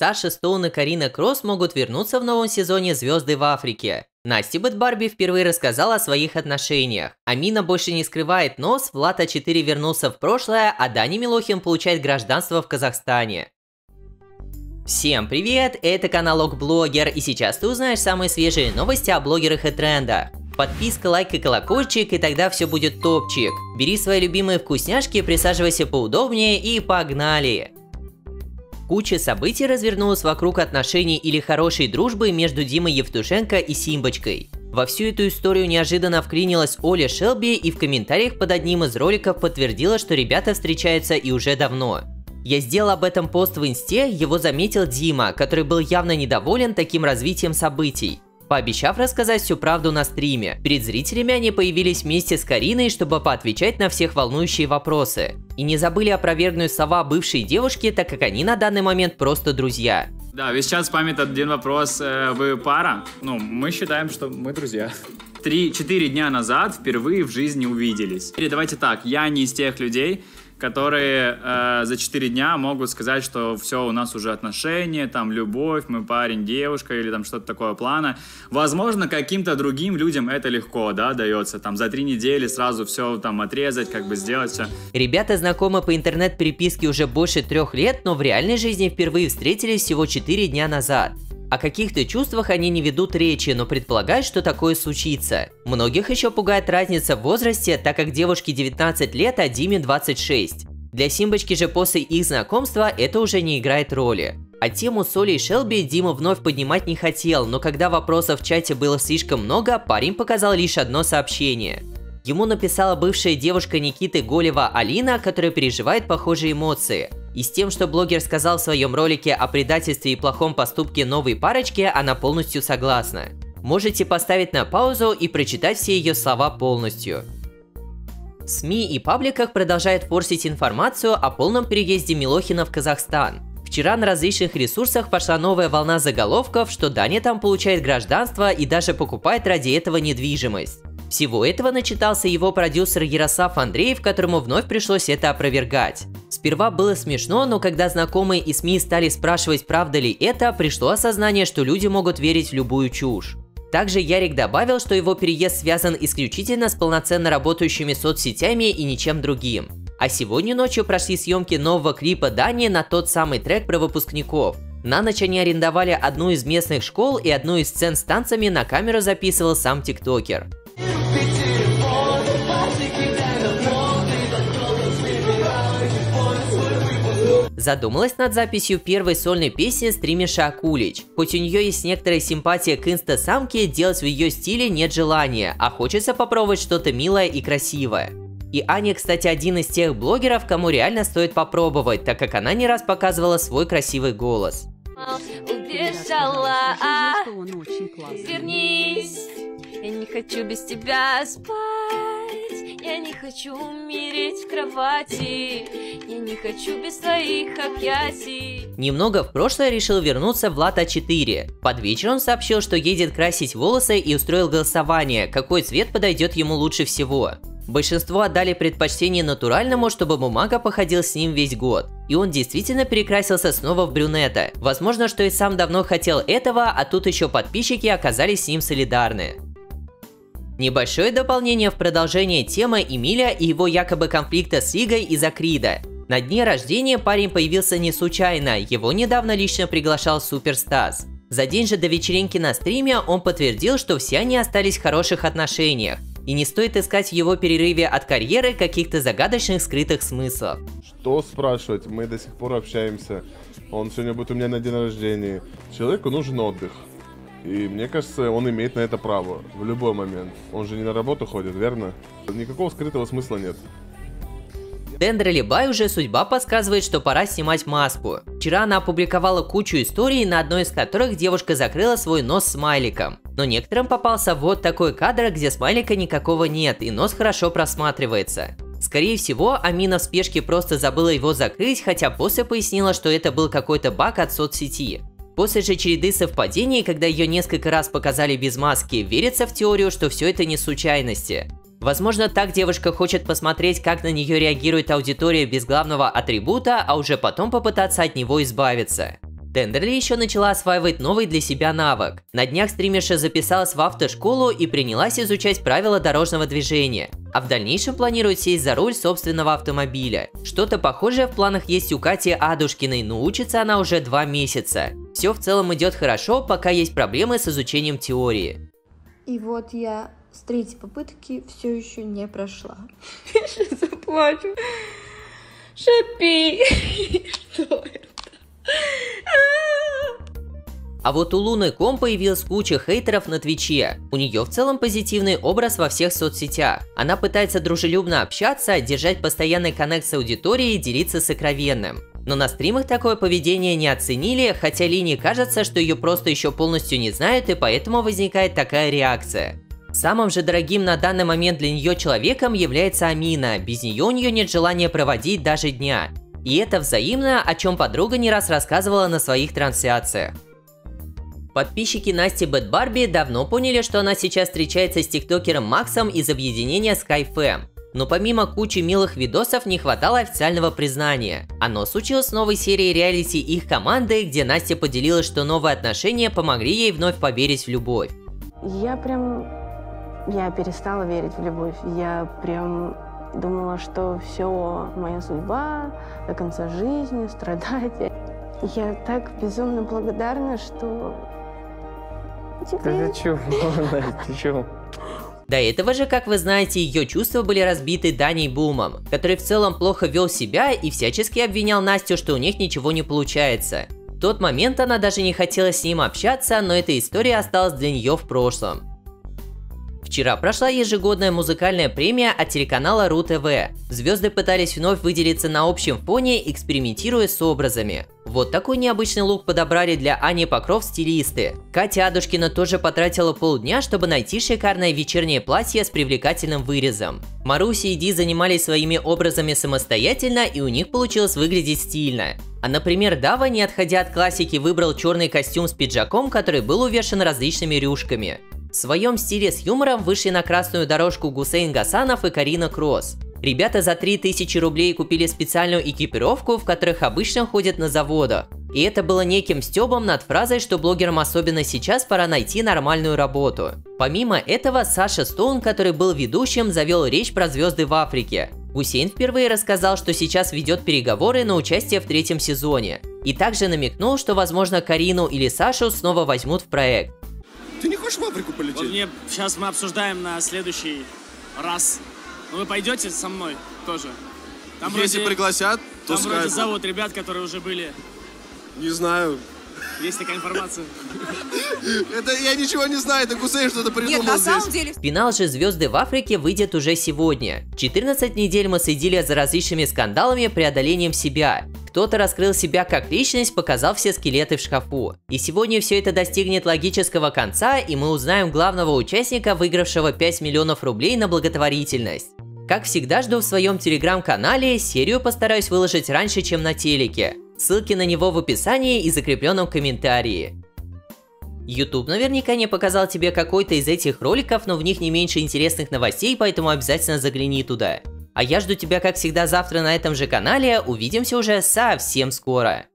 Саша Стоун и Карина Кросс могут вернуться в новом сезоне «Звезды в Африке». Настя Бэтбарби впервые рассказала о своих отношениях. Амина больше не скрывает нос, Влад А4 вернулся в прошлое, а Даня Милохин получает гражданство в Казахстане. Всем привет, это канал Окблогер, и сейчас ты узнаешь самые свежие новости о блогерах и трендах. Подписка, лайк и колокольчик, и тогда все будет топчик. Бери свои любимые вкусняшки, присаживайся поудобнее и погнали! Куча событий развернулась вокруг отношений или хорошей дружбы между Димой Евтушенко и Симбочкой. Во всю эту историю неожиданно вклинилась Оля Шелби и в комментариях под одним из роликов подтвердила, что ребята встречаются и уже давно. Я сделал об этом пост в инсте, его заметил Дима, который был явно недоволен таким развитием событий, пообещав рассказать всю правду на стриме. Перед зрителями они появились вместе с Кариной, чтобы поотвечать на всех волнующие вопросы. И не забыли опровергнуть слова бывшей девушки, так как они на данный момент просто друзья. Да, весь час память один вопрос. Вы пара? Ну, мы считаем, что мы друзья. 3-4 дня назад впервые в жизни увиделись. Или давайте так, я не из тех людей, которые за 4 дня могут сказать, что все, у нас уже отношения, там, любовь, мы парень, девушка или там что-то такое плана. Возможно, каким-то другим людям это легко, да, дается, там, за 3 недели сразу все там отрезать, как бы сделать все. Ребята знакомы по интернет-переписке уже больше 3 лет, но в реальной жизни впервые встретились всего 4 дня назад. О каких-то чувствах они не ведут речи, но предполагают, что такое случится. Многих еще пугает разница в возрасте, так как девушке 19 лет, а Диме 26. Для Симбочки же после их знакомства это уже не играет роли. А тему с Олей Шелби Дима вновь поднимать не хотел, но когда вопросов в чате было слишком много, парень показал лишь одно сообщение. Ему написала бывшая девушка Никиты Голева Алина, которая переживает похожие эмоции. И с тем, что блогер сказал в своем ролике о предательстве и плохом поступке новой парочки, она полностью согласна. Можете поставить на паузу и прочитать все ее слова полностью. В СМИ и пабликах продолжают форсить информацию о полном переезде Милохина в Казахстан. Вчера на различных ресурсах пошла новая волна заголовков, что Даня там получает гражданство и даже покупает ради этого недвижимость. Всего этого начитался его продюсер Ярослав Андреев, которому вновь пришлось это опровергать. Сперва было смешно, но когда знакомые и СМИ стали спрашивать, правда ли это, пришло осознание, что люди могут верить в любую чушь. Также Ярик добавил, что его переезд связан исключительно с полноценно работающими соцсетями и ничем другим. А сегодня ночью прошли съемки нового клипа Дани на тот самый трек про выпускников. На ночь они арендовали одну из местных школ, и одну из сцен с танцами на камеру записывал сам тиктокер. Задумалась над записью первой сольной песни стримерша Акулич. Хоть у нее есть некоторая симпатия к инстасамке, делать в ее стиле нет желания, а хочется попробовать что-то милое и красивое. И Аня, кстати, один из тех блогеров, кому реально стоит попробовать, так как она не раз показывала свой красивый голос. Убежала, вернись, я не хочу без тебя спать, я не хочу умереть в кровати, я не хочу без твоих объятий. Немного в прошлое решил вернуться Влад А4. Под вечер он сообщил, что едет красить волосы и устроил голосование, какой цвет подойдет ему лучше всего. Большинство отдали предпочтение натуральному, чтобы бумага походил с ним весь год. И он действительно перекрасился снова в брюнета. Возможно, что и сам давно хотел этого, а тут еще подписчики оказались с ним солидарны. Небольшое дополнение в продолжение темы Эмиля и его якобы конфликта с Игой из-за Крида. На дне рождения парень появился не случайно, его недавно лично приглашал Супер Стас. За день же до вечеринки на стриме он подтвердил, что все они остались в хороших отношениях. И не стоит искать в его перерыве от карьеры каких-то загадочных скрытых смыслов. Что спрашивать? Мы до сих пор общаемся. Он сегодня будет у меня на день рождения. Человеку нужен отдых. И мне кажется, он имеет на это право. В любой момент. Он же не на работу ходит, верно? Никакого скрытого смысла нет. Тендер Либай уже судьба подсказывает, что пора снимать маску. Вчера она опубликовала кучу историй, на одной из которых девушка закрыла свой нос смайликом. Но некоторым попался вот такой кадр, где смайлика никакого нет, и нос хорошо просматривается. Скорее всего, Амина в спешке просто забыла его закрыть, хотя после пояснила, что это был какой-то баг от соцсети. После же череды совпадений, когда ее несколько раз показали без маски, верится в теорию, что все это не случайности. Возможно, так девушка хочет посмотреть, как на нее реагирует аудитория без главного атрибута, а уже потом попытаться от него избавиться. Тендерли еще начала осваивать новый для себя навык. На днях стримерша записалась в автошколу и принялась изучать правила дорожного движения, а в дальнейшем планирует сесть за руль собственного автомобиля. Что-то похожее в планах есть у Кати Адушкиной, но учится она уже 2 месяца. Все в целом идет хорошо, пока есть проблемы с изучением теории. И вот я с 3-й попытки все еще не прошла. Я сейчас заплачу. Шапи! Что это? А вот у Луны Ком появилась куча хейтеров на Твиче. У нее в целом позитивный образ во всех соцсетях. Она пытается дружелюбно общаться, держать постоянный коннект с аудиторией и делиться сокровенным. Но на стримах такое поведение не оценили, хотя Лине кажется, что ее просто еще полностью не знают, и поэтому возникает такая реакция. Самым же дорогим на данный момент для нее человеком является Амина. Без нее у нее нет желания проводить даже дня. И это взаимно, о чем подруга не раз рассказывала на своих трансляциях. Подписчики Насти Бэд Барби давно поняли, что она сейчас встречается с тиктокером Максом из объединения SkyFam. Но помимо кучи милых видосов не хватало официального признания. Оно случилось с новой серией реалити их команды, где Настя поделилась, что новые отношения помогли ей вновь поверить в любовь. Я перестала верить в любовь. Я прям думала, что все, моя судьба, до конца жизни, страдать. Я так безумно благодарна, что... Ты чего, Настя, ты чего? До этого же, как вы знаете, ее чувства были разбиты Даней Бумом, который в целом плохо вел себя и всячески обвинял Настю, что у них ничего не получается. В тот момент она даже не хотела с ним общаться, но эта история осталась для нее в прошлом. Вчера прошла ежегодная музыкальная премия от телеканала РУ-ТВ. Звезды пытались вновь выделиться на общем фоне, экспериментируя с образами. Вот такой необычный лук подобрали для Ани Покров стилисты. Катя Адушкина тоже потратила полдня, чтобы найти шикарное вечернее платье с привлекательным вырезом. Маруся и Ди занимались своими образами самостоятельно, и у них получилось выглядеть стильно. А, например, Дава, не отходя от классики, выбрал черный костюм с пиджаком, который был увешан различными рюшками. В своем стиле с юмором вышли на красную дорожку Гусейн Гасанов и Карина Кросс. Ребята за 3000 рублей купили специальную экипировку, в которых обычно ходят на заводах. И это было неким стёбом над фразой, что блогерам особенно сейчас пора найти нормальную работу. Помимо этого, Саша Стоун, который был ведущим, завел речь про звезды в Африке. Гусейн впервые рассказал, что сейчас ведет переговоры на участие в 3-м сезоне. И также намекнул, что, возможно, Карину или Сашу снова возьмут в проект. Ты не хочешь в Африку полететь? Вот мне сейчас мы обсуждаем на следующий раз. Ну вы пойдете со мной тоже? Там Если вроде, пригласят, то там вроде зовут ребят, которые уже были. Не знаю. Есть такая информация? Это я ничего не знаю, это Гусейн что-то придумал. Нет, на самом деле... Финал же «Звезды в Африке» выйдет уже сегодня. 14 недель мы следили за различными скандалами, преодолением себя. Кто-то раскрыл себя как личность, показал все скелеты в шкафу. И сегодня все это достигнет логического конца, и мы узнаем главного участника, выигравшего 5 миллионов рублей на благотворительность. Как всегда, жду в своем телеграм-канале, серию постараюсь выложить раньше, чем на телеке. Ссылки на него в описании и закрепленном комментарии. YouTube наверняка не показал тебе какой-то из этих роликов, но в них не меньше интересных новостей, поэтому обязательно загляни туда. А я жду тебя, как всегда, завтра на этом же канале. Увидимся уже совсем скоро.